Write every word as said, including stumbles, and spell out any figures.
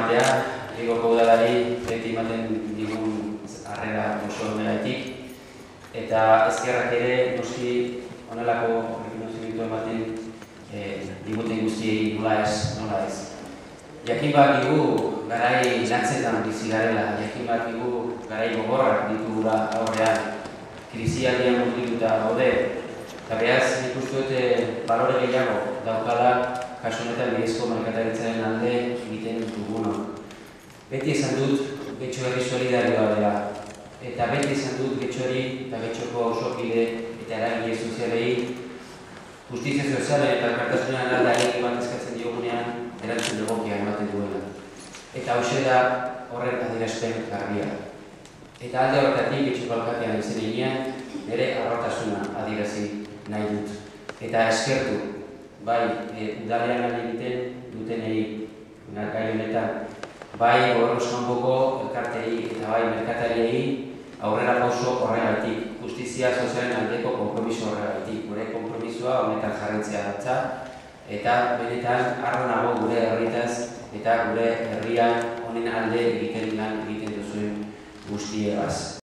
ematea, Bilboko udalari beti ematen digun harrera oso oneraitik. Eta ezkerrak ere, noski, honelako rekonozimientu ematen diguten guztiei nola ez, nola ez. Jakin bat digu garai latzetan bizi garela, jakin bat digu garai gogorrak ditugula aurrean, krisialdian murgilduta gaude, eta behaz nik uste dute balore gehiago daukala kasu honetan bidezko merkataritzaren alde egiten dugunok. Beti esan dut Getxo herri solidarioa dela, eta beti esan dut Getxo hori eta Getxoko ausokide eta eragile sozialei justizia sozialen eta elkartasunean alda egin bat eskatzen diogunean erantzun egokia ematen duela. Eta hauxe da horren adierazpen garbia. Eta alde horretatik Getxoko alkatean izen eginean nire arrotasuna adierazi nahi dut. Eta eskertu, bai udalean lan egiten dutenei gai honetan, bai gobernu kanpoko elkartei eta bai merkatariei aurrera pauso horregatik, justizia sozialen aldeko konpromiso horregatik, gure konpromisoa honetan jarraitzea datza, eta benetan harro nago gure herritaz eta gure herrian honen alde egiten lan egiten duzuen guztiegaz.